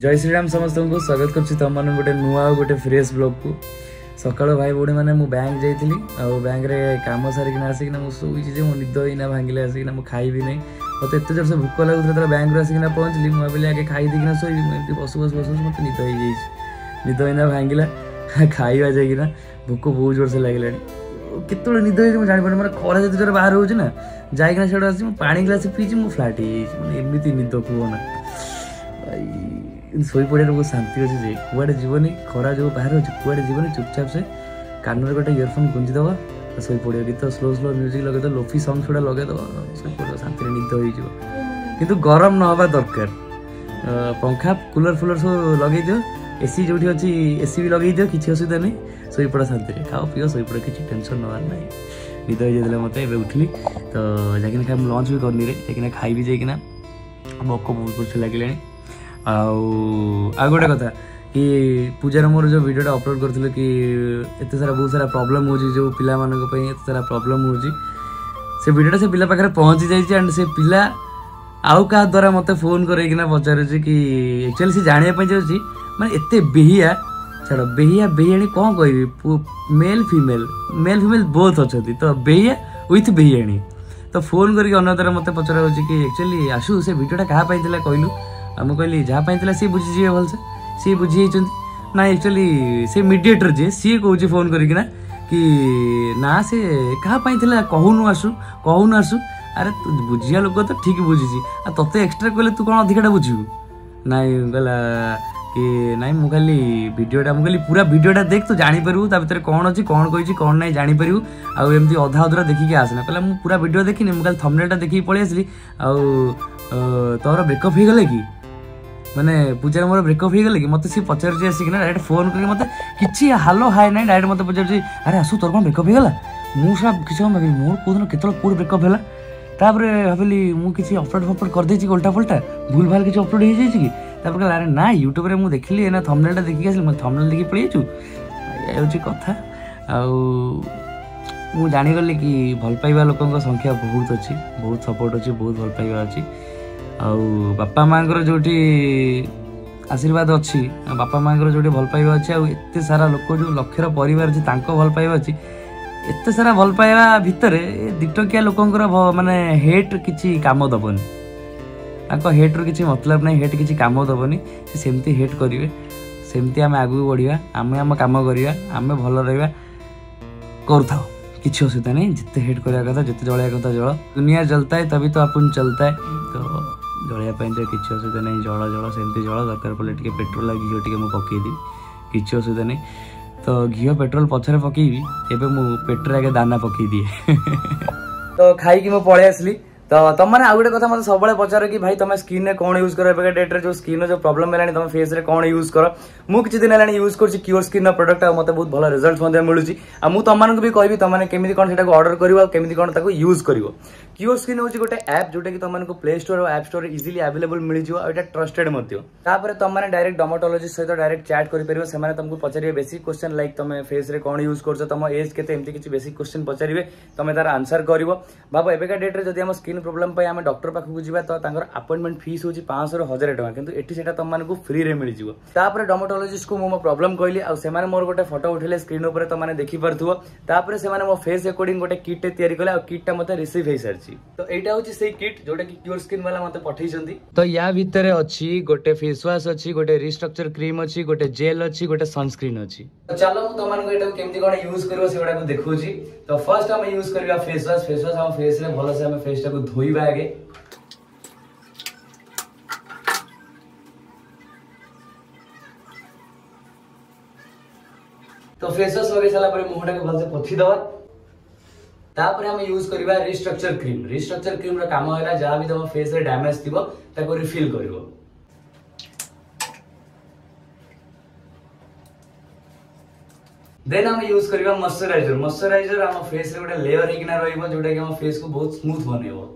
जय श्रीराम समस्त को स्वागत कर तुम मान गोटे नुआ गोटे फ्रेश ब्लॉग को सकाल भाई भौणी मैंने मु बैंक जाइली आ बैंक रे काम सारिक आसिक शोची मो निद ही भांगिले आसिक खाइबी नहीं मत एत जोर से भोक लगुला बैंक रू आसिक पहुँचली मुझे भाई आगे खाई देकिना शोबी मुझे बस बस बस मत निद हो निद ही भांगिला खाइबा जाइना भोक बहुत जोर से लगे केत निद हो जापार मैं खरा जो जोर बाहर हो जाइना से आसी पानी ग्लास पीछे मो फ्लाट एमती निद कहना शोई पड़े बहुत शांति अच्छे जे कुआड़े जीवन खरा जो बाहर अच्छे कुआड़े जीवन चुपचाप से कान में गोटे इयरफोन गुंजिदब शोई पड़ो गीत स्लो स्लो म्यूजिक लगे लोफी सॉन्ग गुड़ा लगेदब शोई पड़ो शांति निद हो किंतु गरम न हवा दरकार पंखा कूलर फुलर सब लगे दियो एसी जो अच्छी एसी भी लगे दियो किसी असुविधा नहीं शोई पड़ शांति खाओ पिओ शोई पड़ किसी टेंशन नवार ना निद हो जाता मत ए उठली तो जाकिना खाई लंच भी करनी रे जाकिना खाई भी जाइना भोक बहुत कुछ लगे आ गोटे कथा कि पूजार मोर जो वीडियोटा अपलोड करथिले कि एते सारा बहुत सारा प्रॉब्लम हो जो पिला मानक पई एते सारा प्रॉब्लम हो से वीडियोटा से पिला पाखरे पहुंची जाई एंड से पिला आउ का द्वारा मते फोन करैकिना पचारे कि एक्चुअली से जानिया पई जाउची माने एते बेहिया छाड़ बेहिया बेहियाणी कोन कहबी मेल फीमेल बोथ अछथि तो बेहिया विथ बेहियाणी तो फोन करके अन्य द्वारा मते पचारा होची कि एक्चुअली आशु से वीडियोटा कहा पाइतिला कहलु मुझे कहली जहाँ पाई सी बुझीजे भलसे सी बुझी ना एक्चुअली से मीडिएटर जे सी कौच फोन करना कि ना से क्या कहूनु आसु अरे तू बुझिया लोक तो ठीक बुझी ते एक्सट्रा कहले तू कौन अधिका बुझू ना कहला कि नाई मु खाली वीडियोटा मुझे पूरा वीडियोटा देख तू जानीपारू ता भीतर कौन अच्छी कौन कही कौन ना जानीपारू आउ एमती अधा अधूरा देखिकी आसना कहला मु पूरा वीडियो देखनी मुझे खाली थंबनेलटा देखिकी पळी आसली तोर ब्रेकअप हो गले कि माने पूजार मोर ब्रेकअप हो गले कि मत सी पचार आसिक डायरेक्ट फोन करके मत कि हालो हाय ना डायरेक्ट मत पचार अरे आसु तोर कौन ब्रेकअप हो गला मुझा किसी भाई मोर कौन केत ब्रेकअप है तापर भाविली मुझे अपलोड करदे उल्टा फुल्टा भूल भाल किसी अपलोड हो जाए कि कहला अरे ना यूट्यूब रे मुझे देखिली ना थंबनेलटा देखिक आसली मैं थंबनेल देखिक पळेइछु ये कथा आउ जानीगली कि भल पाइबा लोकों संख्या बहुत अच्छी बहुत सपोर्ट अच्छी बहुत भल पाइबा अच्छी आउ बापा माँ जो आशीर्वाद अच्छी बापा माँ जो भल पाइबा अच्छी आउ एते सारा लोक जो लक्षर परिवार अच्छी तांको भल पाइबा अच्छी एते सारा भल पाइबा भितर दिटकिया लोकंकर माने हेट किछि काम दबनी तांको हेट रो किछि मतलब नहीं हेट किछि काम दबनी से सेमती हेट करिवे सेमती आम आगु बढ़िया आम आम काम करिया आम भल रहिबा करथाओ किसी असुविधा नहीं जिते हेट करा कथा जिते जलिया कथा जल दुनिया जलता है तभी तो अपन चलता है तो जलिया तो किसी असुविधा नहीं जल जल सेमती जल दरकार पड़े टे पेट्रोल घी टे मुझे पकईदेवी किसी असुविधा नहीं तो घी पेट्रोल पछरे पकईबी एवं मु पेट्रोल आगे दाना पकई दिए तो खाई मु पलि आसली तो तुम मैंने आउ गोटे कथा मतलब सब पचार कि भाई तुम स्किन में कौन यूज कर डेट रे जो स्किन जो प्रॉब्लम है तुम फेस रे कौन यूज कर मु किछि दिन है यूज कर क्योर स्किन प्रोडक्ट मत बहुत भल रिजल्ट मिलूँ आ मुझे तुम भी कहबी तुमने केमी कौन से ऑर्डर कर केमी कौन यूज कर क्योर स्किन हूँ गोटे ऐप जोटा कि तुमको प्ले स्टोर और ऐप स्टोर इजिली अवेलेबल मिल जाए ट्रस्टेड तुमने डायरेक्ट डर्माटोलॉजिस्ट सहित डायरेक्ट चैट कर तुमको पचारे बेसिक क्वेश्चन लाइक तुम फेस रे कौन यूज कर तुम एज के बेसिक क्वेश्चन पचारे तुम तार आंसर कर बाबा एवं डेट में जब स्किन प्रॉब्लम आम डॉक्टर पाखक जावा तो अपॉइंटमेंट फीस होची 500 रू 1000 टका किंतु एठी सेटा तुमको फ्री रे मिल जिवो तापर डर्माटोलॉजिस्ट को मो प्रॉब्लम कहली आ सेमाने मोर गोटे फोटो उठेले स्क्रीन ऊपर तो माने देखि परथुओ तापर सेमाने मो फेस अकॉर्डिंग गोटे किट तयारी कले आ किटटा मते रिसीव हे सरची तो एटा होची सेही किट जोटा कि क्योर स्किन वाला मते पठै छंती तो या भीतर अछि गोटे फेस वॉश अछि गोटे रिस्ट्रक्चर क्रीम अछि गोटे जेल अछि गोटे सनस्क्रीन अछि तो चलो मु तमन को एटा केमती कोन यूज करबो सेगुडा को देखौची तो फर्स्ट हम यूज करबा फेस वॉश हम फेस रे भलो से हम फेस टा को धोइबा आगे तो फेस वॉश लगे साला पर मुहटा को भलसे पोछि दवा तापर हम यूज करबा रिस्ट्रक्चर क्रीम रो काम होला जहा भी तुम फेस रे डैमेज थिबो ताको रिफिल करबो देन हम यूज करबा मॉइस्चराइजर हम फेस रे गोटे लेयर हेकिना रहइबो जोटा कि हम फेस को बहुत स्मूथ बनेबो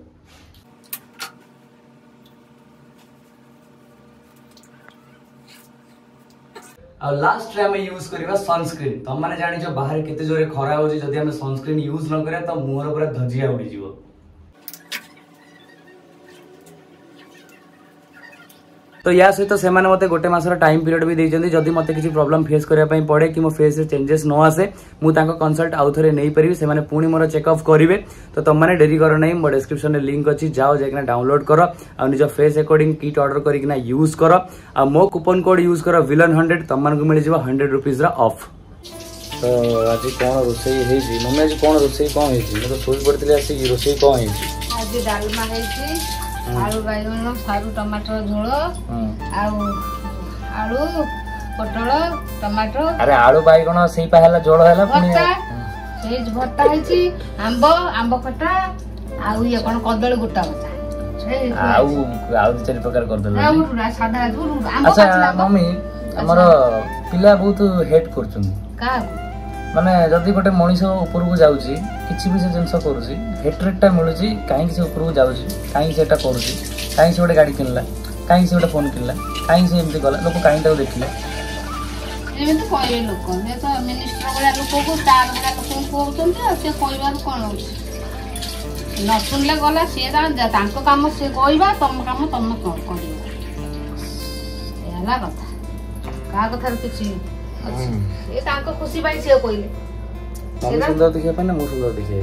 आ लास्ट रे हमें यूज करबा सनस्क्रीन तुम माने जानि जो बाहर केते जोरे खरा होजी जदी हम सनस्क्रीन यूज न करे तो मुहर पूरा धजिया उडी जीवो तो या सहित से मते गोटे मासर टाइम पीरियड भी देइछन्ती जदि मते किसी प्रॉब्लम फेस करिया पई पड़े कि मो फेस रे चेंजेस न आसे मु तांको कंसल्ट आउ थरे नै परिबी से माने पुणी मोर चेकअप करिवे तो तुम माने डेरी करो नै मो डिस्क्रिप्शन रे लिंक अछि जाओ जेकना डाउनलोड करो आ निज फेस अकॉर्डिंग किट ऑर्डर करिकना यूज करो आ मो कूपन कोड यूज करो villain100 तुम मानको मिल जिवो 100 रुपीस रा ऑफ। तो आज कौन रोसई है जी मम्मी आज कौन रोसई कौन है जी मैं तो सोई पड़ती आसी रोसई कौन है जी आज डालमा है जी आलू बैगन सारू टमाटर झोल आलू पटल टमाटर अरे आलू बैगन सेई पहला झोल हैला पुनी सेई भर्ता है जी आंबो खटा आउ ये कोन कदळ गोटा बचा आउ चारि प्रकार कर देला आउ सादा आंबो अच्छा मम्मी हमर पिला बहुत हेट करछन का माने जदि गोटे मनीष ऊपर को जाउची किछि भी से जिंस करूची हेट्रेटटा मिलुची काहे से ऊपर को जाउची काहे से एटा करूची काहे से गोटे गाड़ी किनला काहे से गोटे फोन किनला काहे से एमती गला लोक काहे ता देखिले एमती कहले लोक ने तो मिनिस्टर वाला लोक को स्टार वाला लोक को कहउछन से कहबार कोन होची न सुनले गला से तांको काम से कहबा तम काम तम करियो एला कथा का कथा किछि ये तांको खुशी भाई से कोइले हम सुंदर दिखे पे ना मु सुंदर दिखे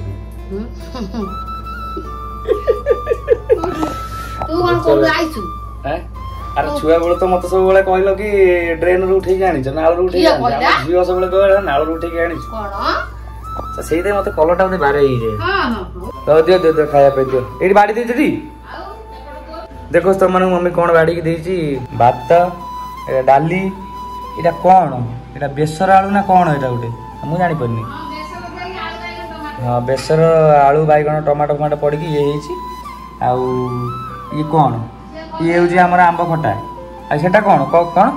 तू कौन कोन आइछु हैं अरे छुआ बेले तो मत सब बेले कहलो कि ड्रेन रू उठे के आनी छ नाल रू उठे के आनी झियो सब बेले कहला नाल रू उठे के आनी कोन से सेई दे मते कलटा मते बारे ही जे हां हां तो दे खाया पे दियो एडी बाड़ी दे दी देखो तो मन मम्मी कोन बाड़ी की देची भात डाली एटा कोन एटा बेसर आलू ना कोन एटा गुटे मु जानि परनी हां बेसर आलू बैगन टमाटो फमाटो पड़ी की ये हेची आउ ये कोन ये होजी हमर आंबो खटा आ सेटा कोन कोन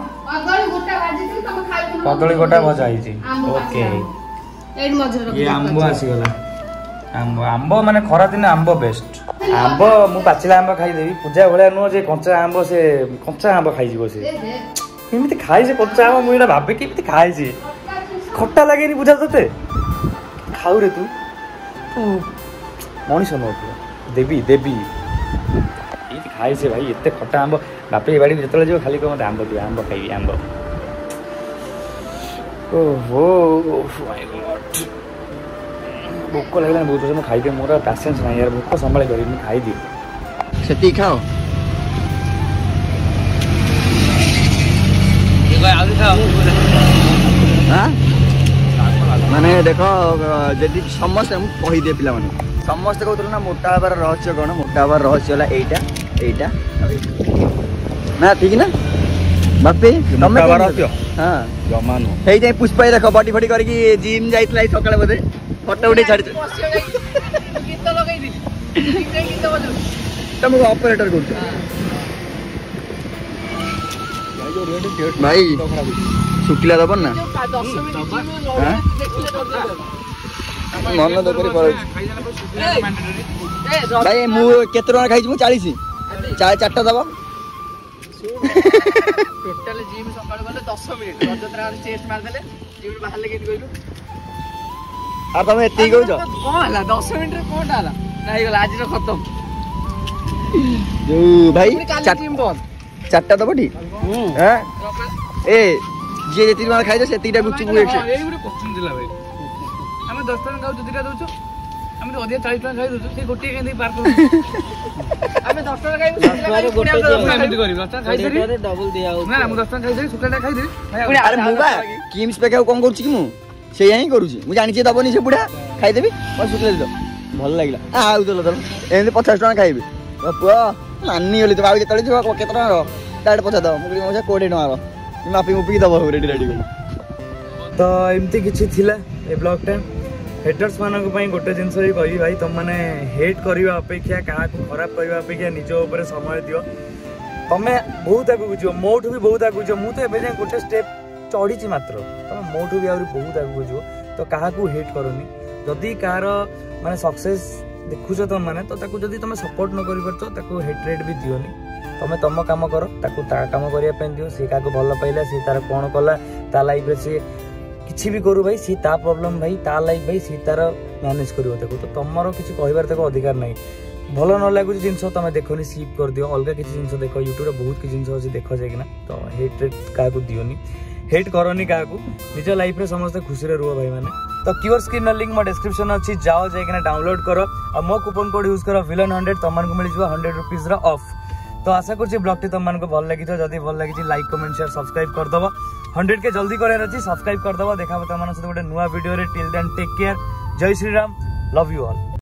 कदली गोटा भजा हेची ओके एड मजर ये आंबो आसी गला आंबो माने खरा दिन आंबो बेस्ट आंबो मु पाचिला आंबो खाई देबी पूजा भले नो जे कंचा आंबो खाई जीवो से एमती खाई से कच्चा आम मुझे भावे कि खाई से खट्टा लगे बुझा ते खाऊ रे तू मनीष न देवी देवी ये खाई से भाई एत खट्टा आंब बापे बाड़ी जो जो खाली मत आंब दियो आंब खाइबी आंब ओहो भोक लगे बहुत समय खाई मोर पैसेंस ना यार भोक संभाल कर खाई दियो से खाओ माने देख जदि समस्त कहीदे पिला समस्त कहते ना मोटा हबार रहस्य कौन मोटा हबार रहस्य है एटा एटा ना ठीक ना बापे तुम हाँ जमा पुष्पा देख बडी फटी करके जिम जाइए सकाଳେ बोधे फटो उठे छाड़ी तुमको ऑपरेटर कर भाई शुक्ला दब ना मन देखरी भाई मु केते टका खाइछि मु 40 चारटा दब टोटल जिम सकाळ गले 10 मिनिट रजतरा चेस्ट मार देले जिम बाहर लगे कहलु आ तुम एती कहू छ कोन हला 10 मिनिट रे कोन हला नाही गला आज रे खत्म जो भाई जिम बंद चारटा दबटी हां ए जे जेती मार खाइ छ सेतीटा गुचु एक से एई गुटे क्वेश्चन दिला भाई हम 10 टका खाउ दुटा दउछ हम तो अधिक 40 टका खाइ दउछ से गोटे केंदी पार कर हम 10 टका खाइ दउछ गोटे पेमेंट करी 10 टका खाइ दरी डबल दिया ना हम 10 टका खाइ दरी सुकलटा खाइ दरी अरे मुबा किम्स पे कोन करू छी कि मु से यही करू छी मु जानि छी दबनी से बुढा खाइ देबी और सुकले दे भल लागला आउ दलो दलो एंदी 50 टका खाइबी बापा माननी होली तो बाबू तळे छ केते टका रो डाड पछा दो मुगली मोजा 20 टका रो माफी मुपी दबो रेडी रेडी तो एमती किछि थिला ए ब्लॉग टा हेटर्स मानक पई गोटे जिंस ही कहि भाई तुम माने हेट करबा अपेक्षा काहा को खराब करबा अपेक्षा निज ऊपर समय दियो तमे बहुत आगु बुझियो मोठु भी बहुत आगु बुझियो मु तो एबे जे गोटे स्टेप चढ़ी छी मात्र तमे मोठु भी आउरी बहुत आगु बुझियो तो काहा को हेट करनी जदी कार माने सक्सेस देखुछ तुम माने तो ताकू जदी तमे सपोर्ट न करि परतो ताकू हेट्रेड भी दियोनी तमे तम काम करो ताकू ता काम करिया पे दियो से काको भल पाइला से तार कोन कला ता लाइफ रे से किछि भी करू भाई सी ता प्रॉब्लम भाई ता लाइफ भाई सी तार मैनेज करियो ताकू तो तमरो किछि कहिबार ताको अधिकार नै भल न लगुच जिनस तुम देखनी स्किप कर दियो अलग किसी जिनस देख यूट्यूब बहुत किसी जिनस अच्छी देख जाए तो हेट रेट क्या दियोनी हेट करनी क्या निज लाइफ रे समस्त खुशी रुह भाई मैंने तो क्योर स्किन लिंक मो डिस्क्रिप्शन अच्छी जाओ जाइए डाउनलोड कर और मो कूपन कोड यूज कर villain100 तुमको मिल 100 रुपीज ऑफ। तो आशा कर ब्लॉग टी तुमको भल लगी जदि भल लगी लाइक कमेंट शेयर सब्सक्राइब करदब 100 के जल्दी करार अच्छी सब्सक्राइब करदब देखा तुम गोटे नुआ video till then take care जय Shri Ram love you all.